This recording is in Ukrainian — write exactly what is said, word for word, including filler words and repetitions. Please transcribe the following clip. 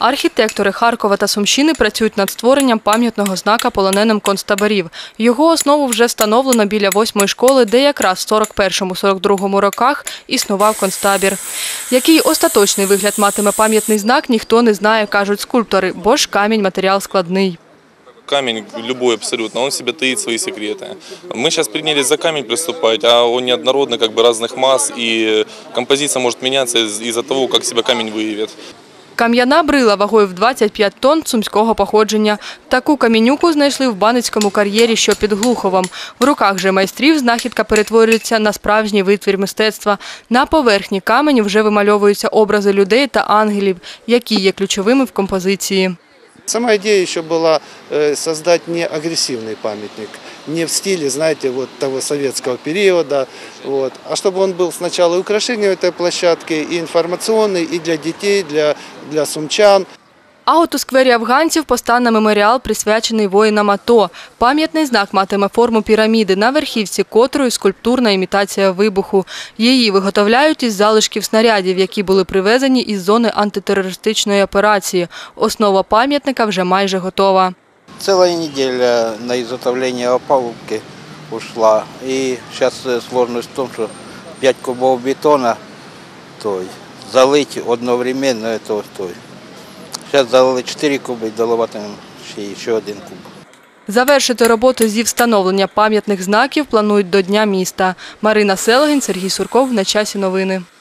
Архітектори Харкова та Сумщини працюють над створенням пам'ятного знака полоненим концтаборів. Його основу вже встановлено біля восьмої школи, де якраз в сорок першому - сорок другому роках існував концтабір. Який остаточний вигляд матиме пам'ятний знак, ніхто не знає, кажуть скульптори, бо ж камінь – матеріал складний. Камень любой абсолютно, он в себе таит свои секреты. Мы сейчас принялись за камень приступать, а он неоднородный, как бы разных масс, и композиция может меняться из-за того, как себя камень выявит. Кам'яна брила вагою в двадцять п'ять тонн сумського походження. Таку камінюку знайшли в Баницькому кар'єрі, що під Глуховом. В руках же майстрів знахідка перетворюється на справжній витвір мистецтва. На поверхні каменю вже вимальовуються образи людей та ангелів, які є ключовими в композиції. Сама идея еще была создать не агрессивный памятник, не в стиле, знаете, вот того советского периода, вот, а чтобы он был сначала украшением этой площадки, и информационный, и для детей, для, для сумчан. А от у сквері афганців постане меморіал, присвячений воїнам АТО. Пам'ятний знак матиме форму піраміди, на верхівці котрої скульптурна імітація вибуху. Її виготовляють із залишків снарядів, які були привезені із зони антитерористичної операції. Основа пам'ятника вже майже готова. Ціла неділя на виготовлення опалубки ушла. І зараз складність в тому, що п'ять кубів бетону той, залити одновременно, то той. Зараз залили чотири куби і доливатимемо ще, ще один куб. Завершити роботу зі встановлення пам'ятних знаків планують до Дня міста. Марина Селегін, Сергій Сурков. На часі новини.